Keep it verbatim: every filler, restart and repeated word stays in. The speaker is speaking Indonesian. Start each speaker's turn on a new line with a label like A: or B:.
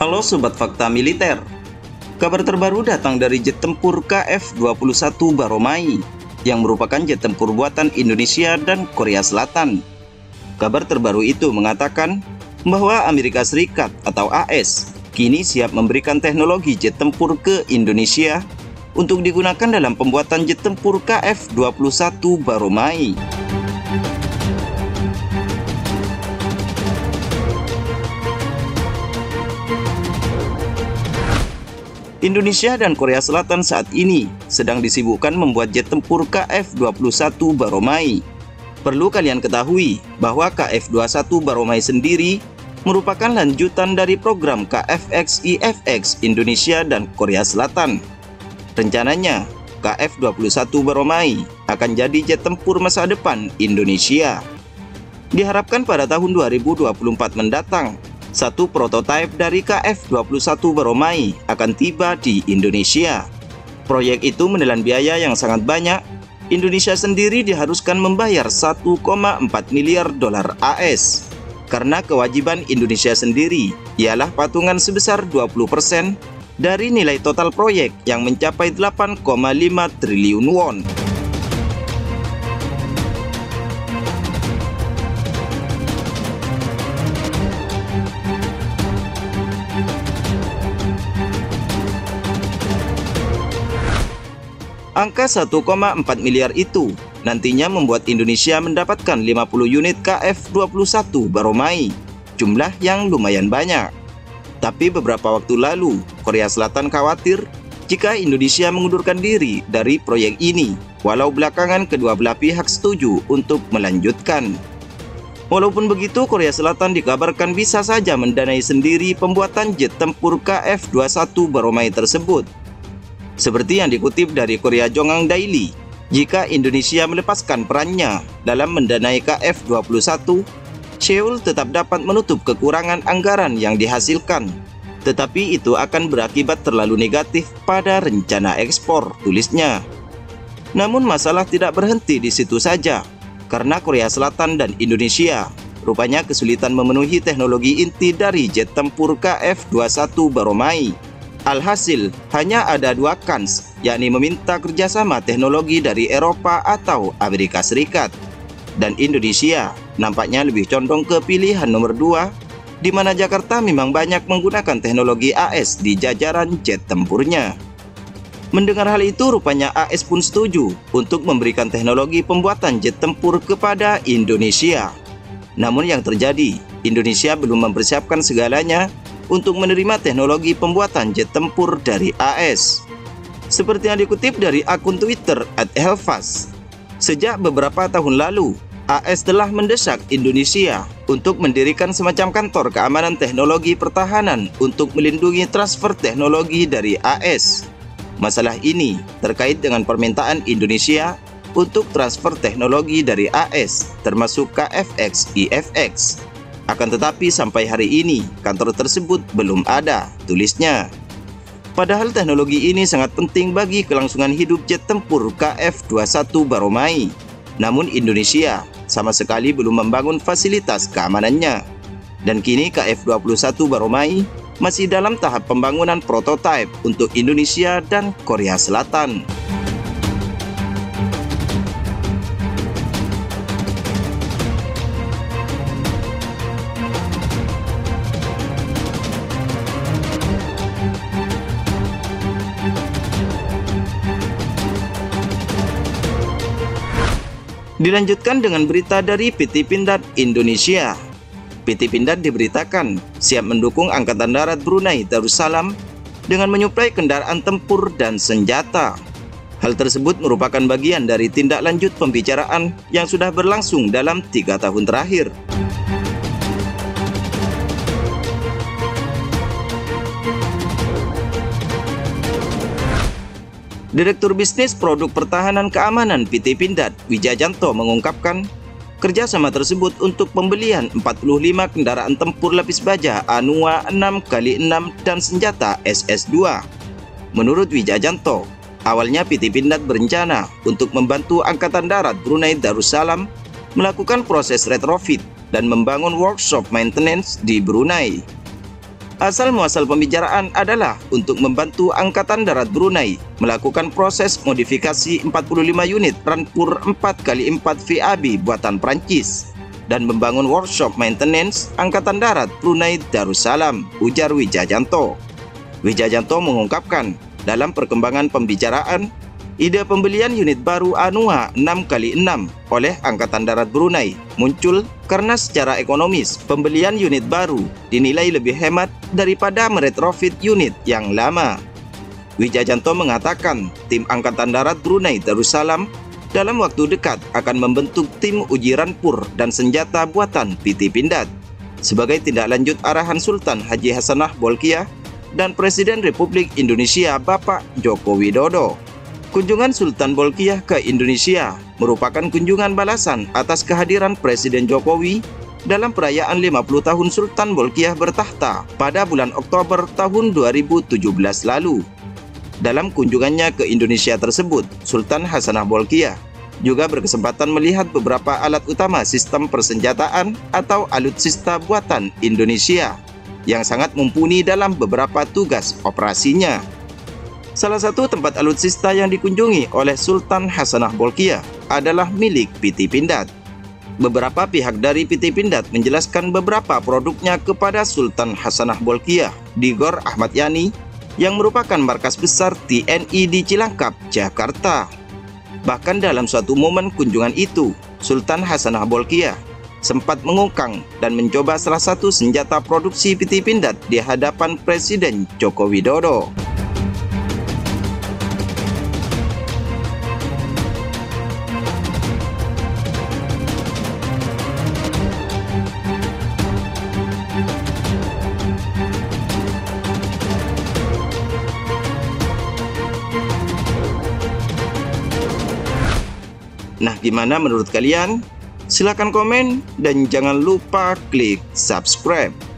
A: Halo Sobat Fakta Militer. Kabar terbaru datang dari jet tempur K F dua puluh satu Baromai yang merupakan jet tempur buatan Indonesia dan Korea Selatan. Kabar terbaru itu mengatakan bahwa Amerika Serikat atau A S kini siap memberikan teknologi jet tempur ke Indonesia untuk digunakan dalam pembuatan jet tempur K F dua puluh satu Baromai. Indonesia dan Korea Selatan saat ini sedang disibukkan membuat jet tempur K F dua puluh satu Baromai. Perlu kalian ketahui bahwa K F dua puluh satu Baromai sendiri merupakan lanjutan dari program K F X I F X Indonesia dan Korea Selatan. Rencananya, K F dua puluh satu Baromai akan jadi jet tempur masa depan Indonesia. Diharapkan pada tahun dua ribu dua puluh empat mendatang, satu prototipe dari K F dua puluh satu Baromai akan tiba di Indonesia. Proyek itu menelan biaya yang sangat banyak. Indonesia sendiri diharuskan membayar satu koma empat miliar dolar A S. Karena kewajiban Indonesia sendiri ialah patungan sebesar dua puluh persen dari nilai total proyek yang mencapai delapan koma lima triliun won. Angka satu koma empat miliar itu nantinya membuat Indonesia mendapatkan lima puluh unit K F dua puluh satu Baromai, jumlah yang lumayan banyak. Tapi beberapa waktu lalu, Korea Selatan khawatir jika Indonesia mengundurkan diri dari proyek ini, walau belakangan kedua belah pihak setuju untuk melanjutkan. Walaupun begitu, Korea Selatan dikabarkan bisa saja mendanai sendiri pembuatan jet tempur K F dua puluh satu Baromai tersebut. Seperti yang dikutip dari Korea Jongang Daily, jika Indonesia melepaskan perannya dalam mendanai K F dua puluh satu, Seoul tetap dapat menutup kekurangan anggaran yang dihasilkan. Tetapi itu akan berakibat terlalu negatif pada rencana ekspor, tulisnya. Namun masalah tidak berhenti di situ saja, karena Korea Selatan dan Indonesia rupanya kesulitan memenuhi teknologi inti dari jet tempur K F dua puluh satu Baromai. Alhasil, hanya ada dua kans, yakni meminta kerjasama teknologi dari Eropa atau Amerika Serikat. Dan Indonesia nampaknya lebih condong ke pilihan nomor dua, di mana Jakarta memang banyak menggunakan teknologi A S di jajaran jet tempurnya. Mendengar hal itu, rupanya A S pun setuju untuk memberikan teknologi pembuatan jet tempur kepada Indonesia. Namun yang terjadi, Indonesia belum mempersiapkan segalanya untuk menerima teknologi pembuatan jet tempur dari A S. Seperti yang dikutip dari akun Twitter at helfast, sejak beberapa tahun lalu, A S telah mendesak Indonesia untuk mendirikan semacam kantor keamanan teknologi pertahanan untuk melindungi transfer teknologi dari A S. Masalah ini terkait dengan permintaan Indonesia untuk transfer teknologi dari A S, termasuk K F X I F X. Akan tetapi sampai hari ini kantor tersebut belum ada, tulisnya. Padahal teknologi ini sangat penting bagi kelangsungan hidup jet tempur K F dua puluh satu Baromai. Namun Indonesia sama sekali belum membangun fasilitas keamanannya. Dan kini K F dua puluh satu Baromai masih dalam tahap pembangunan prototipe untuk Indonesia dan Korea Selatan. Dilanjutkan dengan berita dari P T Pindad Indonesia. P T Pindad diberitakan siap mendukung Angkatan Darat Brunei Darussalam dengan menyuplai kendaraan tempur dan senjata. Hal tersebut merupakan bagian dari tindak lanjut pembicaraan yang sudah berlangsung dalam tiga tahun terakhir. Direktur Bisnis Produk Pertahanan Keamanan P T Pindad, Wijajanto, mengungkapkan kerjasama tersebut untuk pembelian empat puluh lima kendaraan tempur lapis baja Anua enam kali enam dan senjata S S dua. Menurut Wijajanto, awalnya P T Pindad berencana untuk membantu Angkatan Darat Brunei Darussalam melakukan proses retrofit dan membangun workshop maintenance di Brunei. Asal-muasal pembicaraan adalah untuk membantu Angkatan Darat Brunei melakukan proses modifikasi empat puluh lima unit Rampur empat kali empat V A B buatan Prancis dan membangun workshop maintenance Angkatan Darat Brunei Darussalam, ujar Wijayanto. Wijayanto mengungkapkan, dalam perkembangan pembicaraan, ide pembelian unit baru Anua enam kali enam oleh Angkatan Darat Brunei muncul karena secara ekonomis pembelian unit baru dinilai lebih hemat daripada meretrofit unit yang lama. Wijayanto mengatakan tim Angkatan Darat Brunei Darussalam dalam waktu dekat akan membentuk tim uji rampur dan senjata buatan P T Pindad sebagai tindak lanjut arahan Sultan Haji Hassanah Bolkiah dan Presiden Republik Indonesia Bapak Joko Widodo. Kunjungan Sultan Bolkiah ke Indonesia merupakan kunjungan balasan atas kehadiran Presiden Jokowi dalam perayaan lima puluh tahun Sultan Bolkiah bertahta pada bulan Oktober tahun dua ribu tujuh belas lalu. Dalam kunjungannya ke Indonesia tersebut, Sultan Hassanah Bolkiah juga berkesempatan melihat beberapa alat utama sistem persenjataan atau alutsista buatan Indonesia yang sangat mumpuni dalam beberapa tugas operasinya. Salah satu tempat alutsista yang dikunjungi oleh Sultan Hassanah Bolkiah adalah milik P T Pindad. Beberapa pihak dari P T Pindad menjelaskan beberapa produknya kepada Sultan Hassanah Bolkiah di Gor Ahmad Yani yang merupakan markas besar T N I di Cilangkap, Jakarta. Bahkan dalam suatu momen kunjungan itu, Sultan Hassanah Bolkiah sempat mengungkang dan mencoba salah satu senjata produksi P T Pindad di hadapan Presiden Joko Widodo. Nah, gimana menurut kalian? Silahkan komen dan jangan lupa klik subscribe.